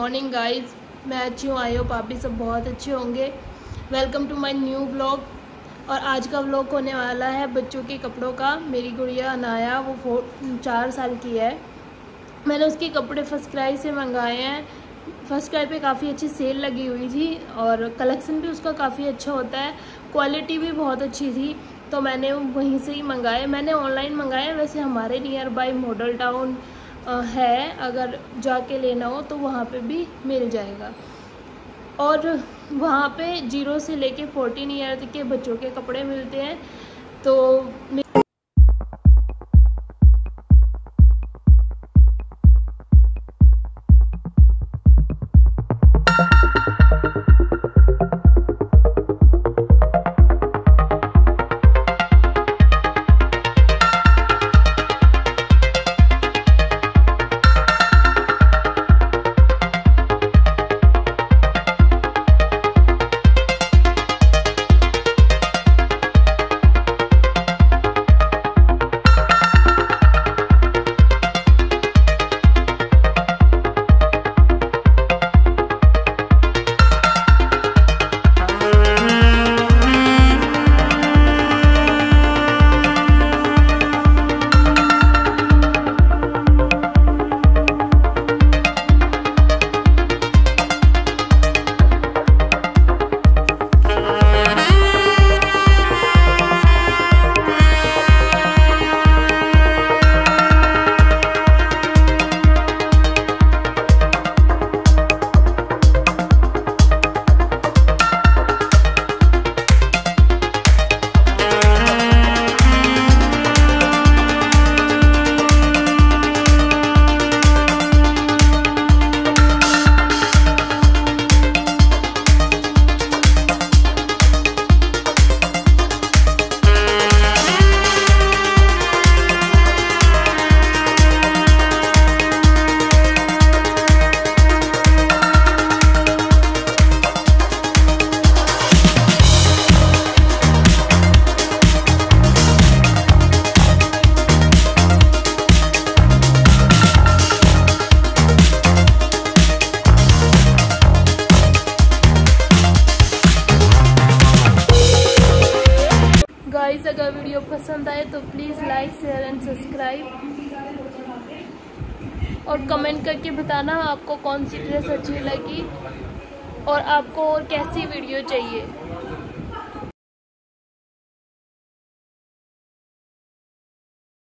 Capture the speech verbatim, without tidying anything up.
Morning guys, मैं अच्छी हूँ। आई होप आप भी सब बहुत अच्छे होंगे। Welcome to my new vlog. और आज का व्लॉग होने वाला है बच्चों के कपड़ों का। मेरी गुड़िया अनाया वो फोर चार साल की है। मैंने उसके कपड़े फर्स्ट क्राई से मंगाए हैं। फर्स्ट क्राई पे काफ़ी अच्छी सेल लगी हुई थी और कलेक्शन भी उसका काफ़ी अच्छा होता है। क्वालिटी भी बहुत अच्छी थी तो मैंने वहीं से ही मंगाए। मैंने ऑनलाइन मंगाए, वैसे हमारे नियर बाय मॉडल टाउन है, अगर जाके लेना हो तो वहाँ पे भी मिल जाएगा। और वहाँ पे जीरो से लेके फोर्टीन ईयर तक के बच्चों के कपड़े मिलते हैं। तो गाइस, अगर वीडियो पसंद आए तो please like share and subscribe और कमेंट करके बताना आपको कौन सी ड्रेस अच्छी लगी और आपको और कैसी वीडियो चाहिए।